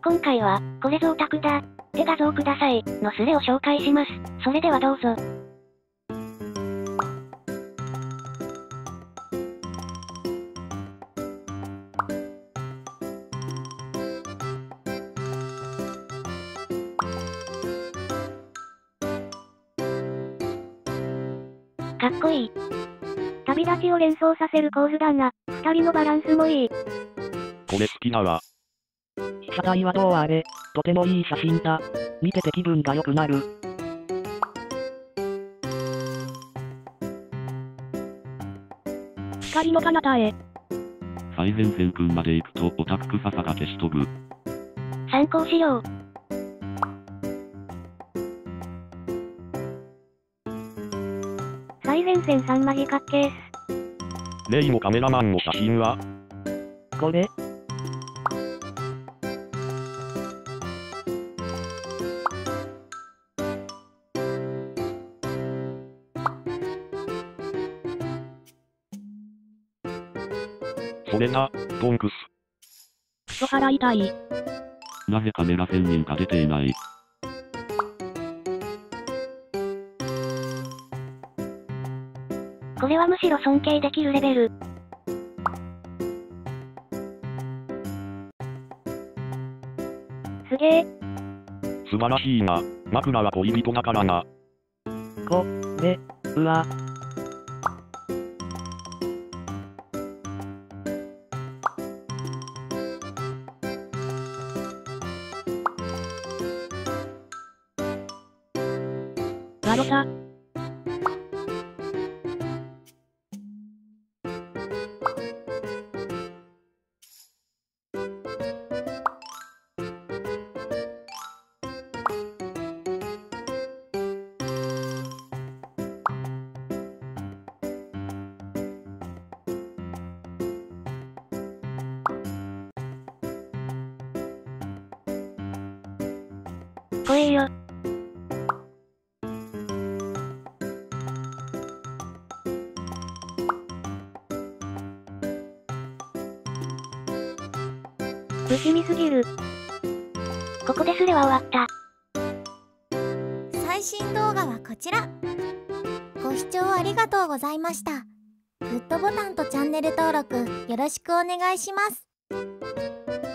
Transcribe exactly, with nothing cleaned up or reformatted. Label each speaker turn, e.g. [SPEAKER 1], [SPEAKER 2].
[SPEAKER 1] 今回は、これぞオタクだ、って画像ください、のスレを紹介します。それではどうぞ。かっこいい。旅立ちを連想させる構図だな。二人のバランスもいい。
[SPEAKER 2] これ好きだわ。
[SPEAKER 3] 被写体はどうあれ、とてもいい写真だ。見てて気分が良くなる。光の彼方へ。
[SPEAKER 2] 最前線くんまで行くとオタク臭さが消し飛ぶ。
[SPEAKER 1] 参考資料。最前線さんマジかっけーす。
[SPEAKER 2] レイのカメラマンの写真は
[SPEAKER 3] これ
[SPEAKER 2] それな、トンクス。
[SPEAKER 3] クソ払いたい。
[SPEAKER 2] なぜカメラ専任が出ていない。
[SPEAKER 1] これはむしろ尊敬できるレベル。すげえ。
[SPEAKER 2] 素晴らしいな。枕は恋人だからな。
[SPEAKER 3] こ、れ、うわ。ガロタ。
[SPEAKER 1] 怖えよ。不気味すぎる。ここでスレは終わった。
[SPEAKER 4] 最新動画はこちら。ご視聴ありがとうございました。グッドボタンとチャンネル登録よろしくお願いします。